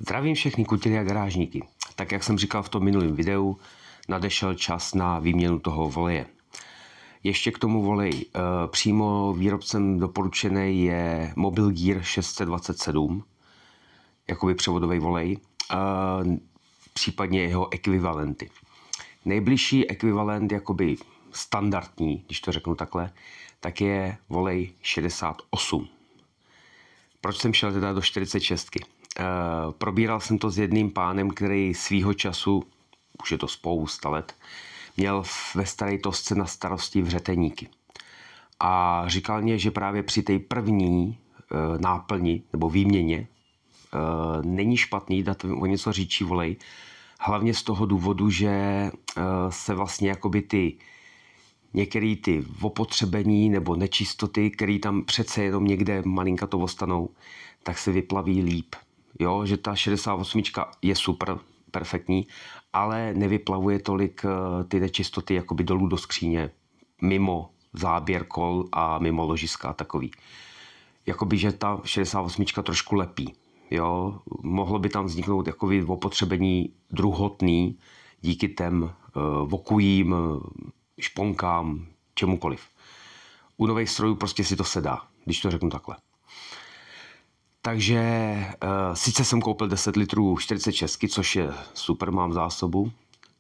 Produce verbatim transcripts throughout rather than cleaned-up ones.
Zdravím všechny kutily a garážníky. Tak jak jsem říkal v tom minulém videu, nadešel čas na výměnu toho voleje. Ještě k tomu voleji. Přímo výrobcem doporučený je Mobil Gear šest set dvacet sedm, jakoby převodový volej, případně jeho ekvivalenty. Nejbližší ekvivalent, jakoby standardní, když to řeknu takhle, tak je volej šedesát osm. Proč jsem šel teda do čtyřicet šest? Uh, probíral jsem to s jedným pánem, který svýho času, už je to spousta let, měl ve staré tosce na starosti vřeteníky. A říkal mě, že právě při té první uh, náplni nebo výměně uh, není špatný dát o něco říčí volej, hlavně z toho důvodu, že uh, se vlastně jakoby ty některé ty opotřebení nebo nečistoty, které tam přece jenom někde malinka to ostanou, tak se vyplaví líp. Jo, že ta šedesát osm je super, perfektní, ale nevyplavuje tolik ty nečistoty jakoby dolů do skříně, mimo záběr kol a mimo ložiska a takový. Jakoby, že ta šedesát osm trošku lepí. Jo, mohlo by tam vzniknout jakoby opotřebení druhotný díky těm vokujím, šponkám, čemukoliv. U nových strojů prostě si to sedá, když to řeknu takhle. Takže uh, sice jsem koupil deset litrů čtyřicet šest, což je super, mám zásobu, uh,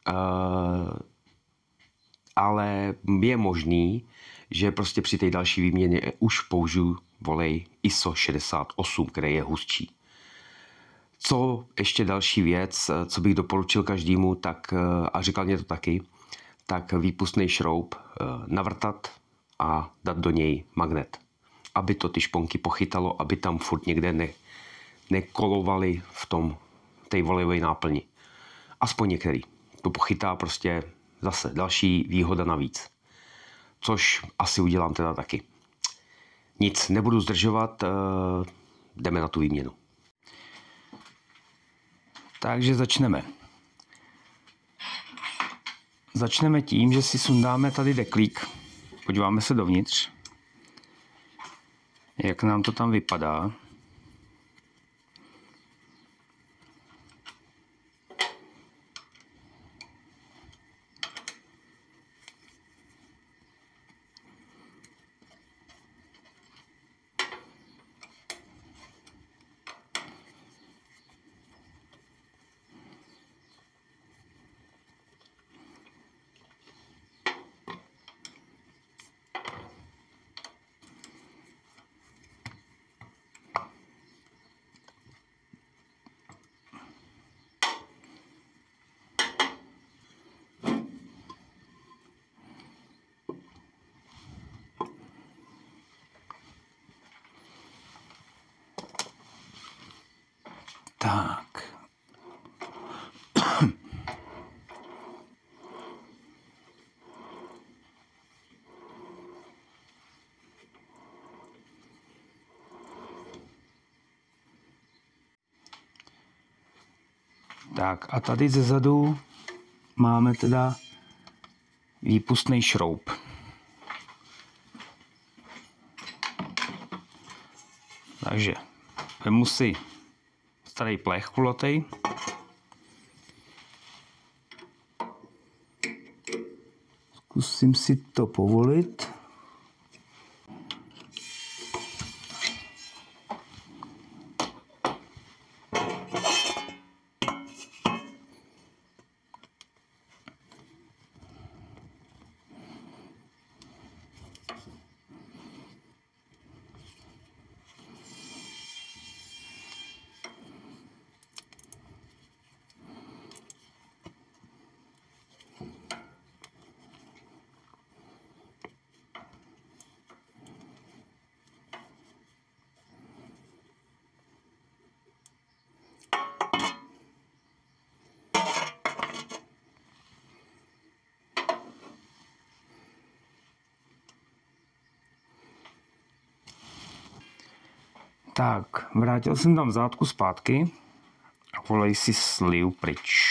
ale je možný, že prostě při té další výměně už použiju volej I S O šedesát osm, který je hustší. Co ještě další věc, co bych doporučil každému, tak, a říkal mě to taky, tak výpustný šroub navrtat a dát do něj magnet, aby to ty šponky pochytalo, aby tam furt někde ne, nekolovaly v tom té volejové náplni. Aspoň některý. To pochytá prostě zase další výhoda navíc. Což asi udělám teda taky. Nic, nebudu zdržovat, jdeme na tu výměnu. Takže začneme. Začneme tím, že si sundáme tady deklík. Podíváme se dovnitř, jak nám to tam vypadá. Tak. Tak a tady zezadu máme teda výpustný šroub. Takže vemu si starý plech kulatej. Zkusím si to povolit. Tak, vrátil jsem tam zátku zpátky a volej si sliju pryč.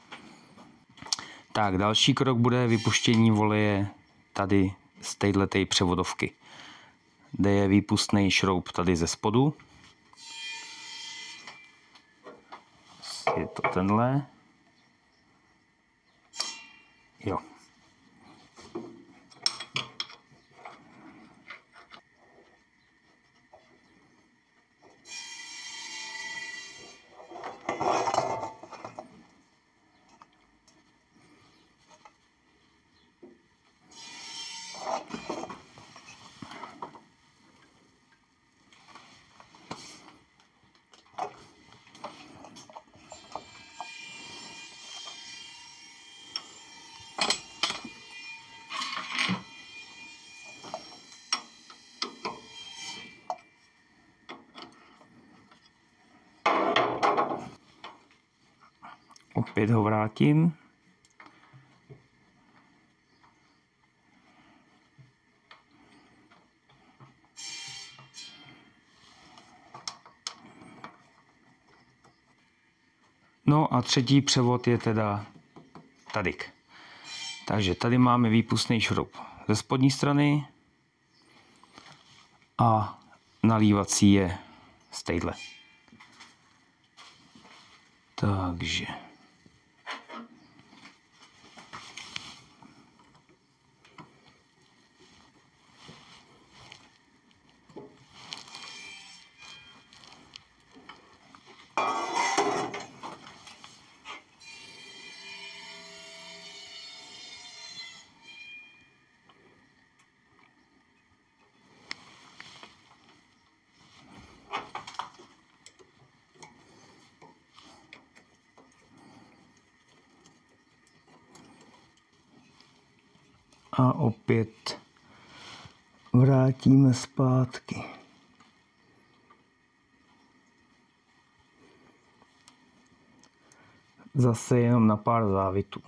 Tak, další krok bude vypuštění voleje tady z téhletej převodovky, kde je výpustný šroub tady ze spodu. je to tenhle. Jo. Opět ho vrátím. No a třetí převod je teda tadyk. Takže tady máme výpustný šroub ze spodní strany a nalívací je z téhle. Takže a opět vrátíme zpátky. Zase jenom na pár závitů.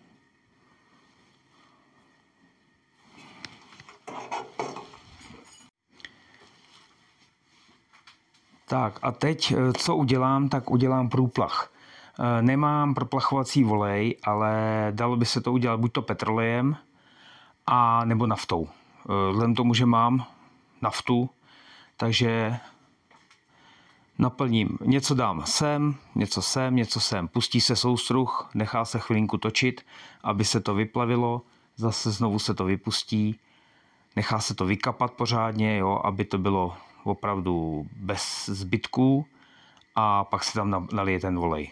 Tak a teď, co udělám, tak udělám průplach. Nemám proplachovací volej, ale dalo by se to udělat buď to petrolejem, a nebo naftou. Vzhledem tomu, že mám naftu, takže naplním. Něco dám sem, něco sem, něco sem. Pustí se soustruh, nechá se chvilinku točit, aby se to vyplavilo. Zase znovu se to vypustí. Nechá se to vykapat pořádně, jo, aby to bylo opravdu bez zbytků. A pak se tam nalije ten volej.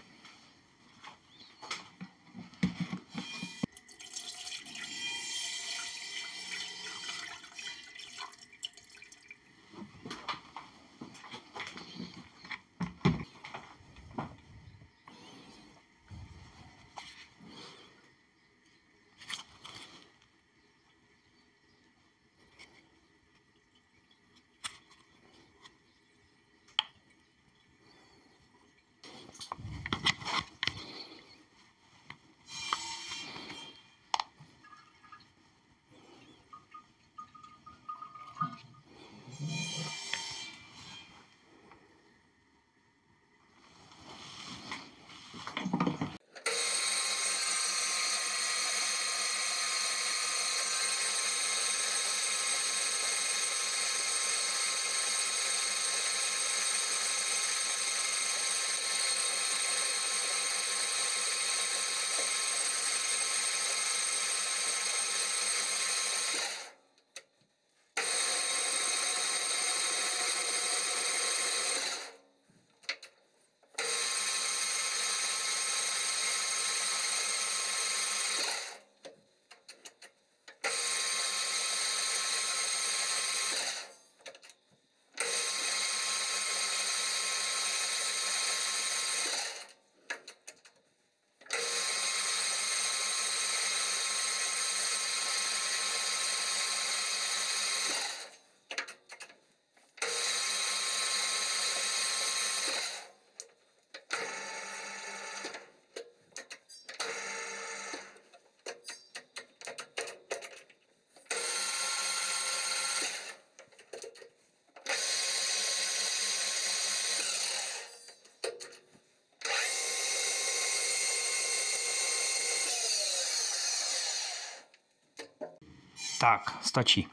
Tak, stačí.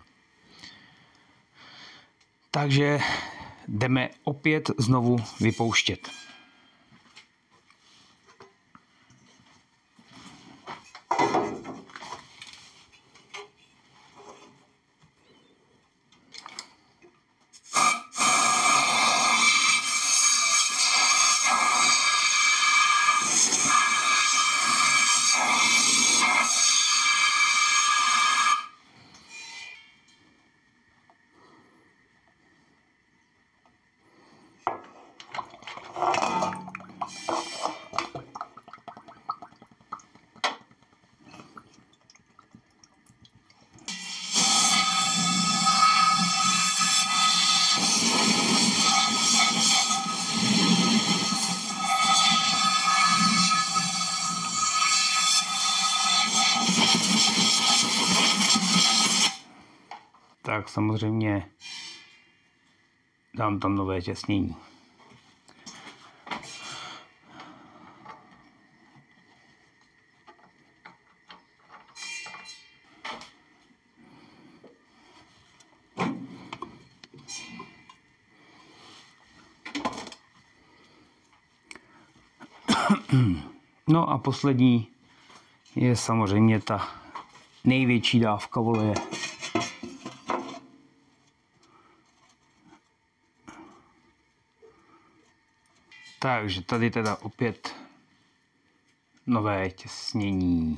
Takže jdeme opět znovu vypouštět. tak samozřejmě dám tam nové těsnění. No a poslední je samozřejmě ta největší dávka oleje. Takže tady teda opět nové těsnění.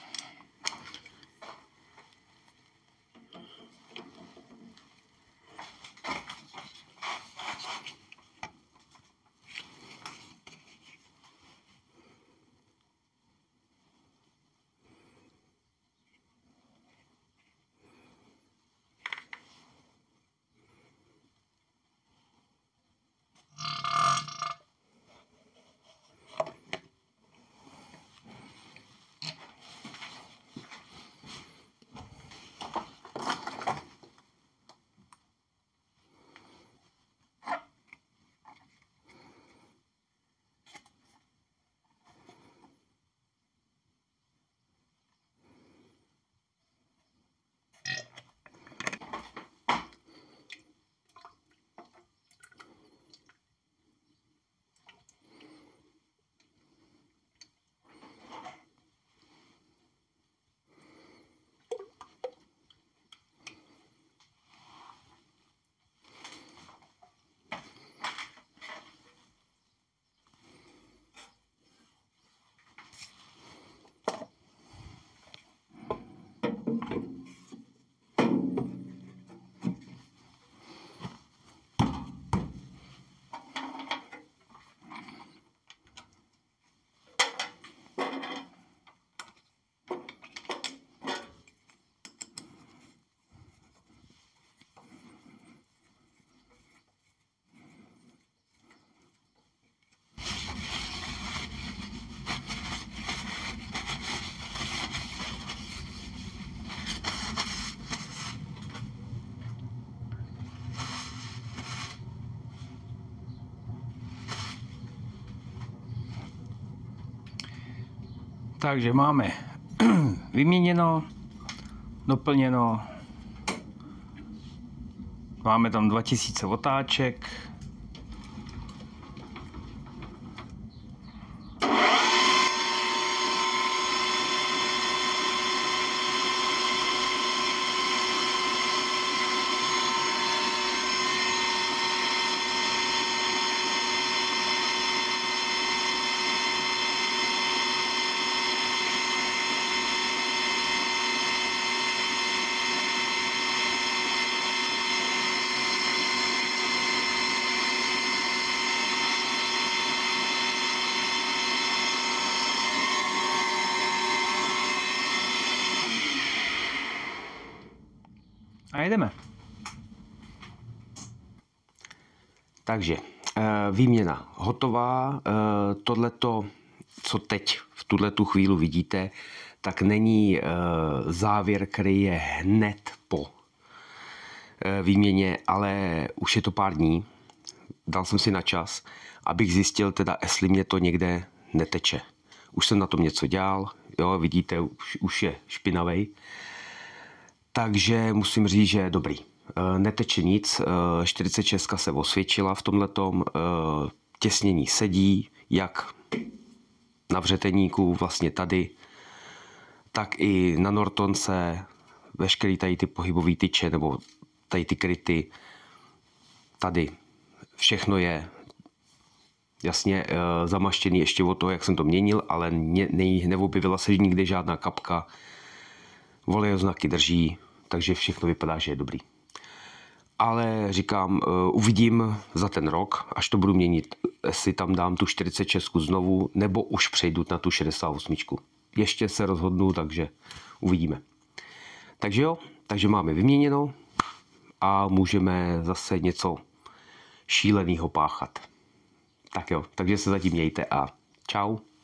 Takže máme vyměněno, doplněno, máme tam dva tisíce otáček, a jedeme. Takže výměna hotová. Tohleto, co teď v tuhletu chvíli vidíte, tak není závěr, který je hned po výměně, ale už je to pár dní. Dal jsem si na čas, abych zjistil teda, jestli mě to někde neteče. Už jsem na tom něco dělal, jo, vidíte, už, už je špinavej. Takže musím říct, že je dobrý. Neteče nic, čtyřicet šest se osvědčila v tomhletom, těsnění sedí, jak na vřeteníku, vlastně tady, tak i na Nortonce, veškerý tady ty pohybový tyče, nebo tady ty kryty, tady všechno je jasně zamaštěný ještě od toho, jak jsem to měnil, ale ne, ne, neobjevila se nikdy žádná kapka, olejoznaky drží, takže všechno vypadá, že je dobrý. Ale říkám, uvidím za ten rok, až to budu měnit, jestli tam dám tu čtyřicet šest znovu, nebo už přejdu na tu šedesát osm. Ještě se rozhodnu, takže uvidíme. Takže jo, takže máme vyměněno a můžeme zase něco šíleného páchat. Tak jo, takže se zatím mějte a čau.